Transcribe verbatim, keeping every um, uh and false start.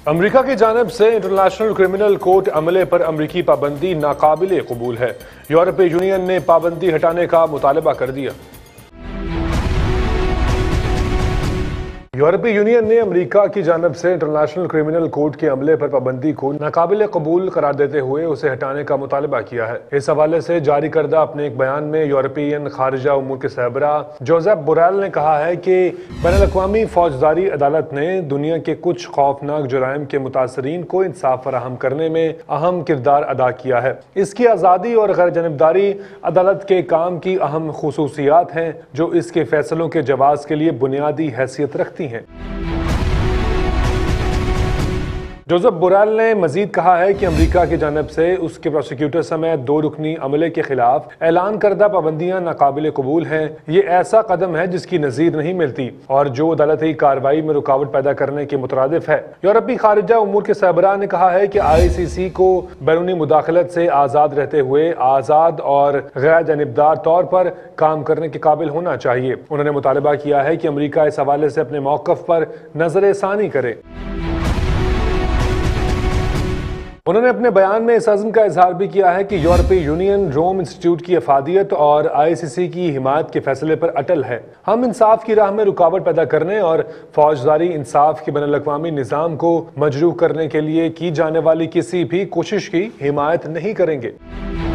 امریکہ کی جانب سے انٹرنیشنل کرمنل کورٹ عملے پر امریکی پابندی ناقابل قبول ہے۔ یورپی یونین نے پابندی ہٹانے کا مطالبہ کر دیا۔ یورپی یونین نے امریکہ کی جانب سے انٹرنیشنل کرمنل کورٹ کے عملے پر پابندی کو ناقابل قبول قرار دیتے ہوئے اسے ہٹانے کا مطالبہ کیا ہے۔ اس حوالے سے جاری کردہ اپنے ایک بیان میں یورپین خارجہ امور کے سربراہ جوزپ بوریل نے کہا ہے کہ بین الاقوامی فوجداری عدالت نے دنیا کے کچھ خوفناک جرائم کے متاثرین کو انصاف فراہم کرنے میں اہم کردار ادا کیا ہے۔ اس کی آزادی اور غیر جانبداری عدالت کے کام کی اہم خصوصیات ہیں جو اس کے فیصلوں کے جواز کے لیے بنیادی حیثیت رکھتی ہیں۔ جوزپ بوریل نے مزید کہا ہے کہ امریکہ کی جانب سے اس کے پروسیکیوٹر سمیت دو رکنی عملے کے خلاف اعلان کردہ پابندیاں ناقابل قبول ہیں۔ یہ ایسا قدم ہے جس کی نظیر نہیں ملتی اور جو عدالتی کارروائی میں رکاوٹ پیدا کرنے کے مترادف ہے۔ یورپی خارجہ امور کے سربراہ نے کہا ہے کہ آئی سی سی کو بیرونی مداخلت سے آزاد رہتے ہوئے آزاد اور غیر جانبدار طور پر کام کرنے کے قابل ہونا چاہیے۔ انہوں نے مطالبہ کیا ہے کہ امریکہ اس حوالے سے اپنے موقف پر نظر ثانی کرے۔ انہوں نے اپنے بیان میں اس عزم کا اظہار بھی کیا ہے کہ یورپی یونین روم انسٹیٹیوٹ کی افادیت اور آئی سی سی کی حمایت کے فیصلے پر اٹل ہے۔ ہم انصاف کی راہ میں رکاوٹ پیدا کرنے اور فوجداری انصاف کے بین الاقوامی نظام کو مجروح کرنے کے لیے کی جانے والی کسی بھی کوشش کی حمایت نہیں کریں گے۔